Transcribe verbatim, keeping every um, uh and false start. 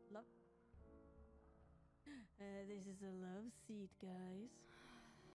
Love. Uh, this is a love seat, guys.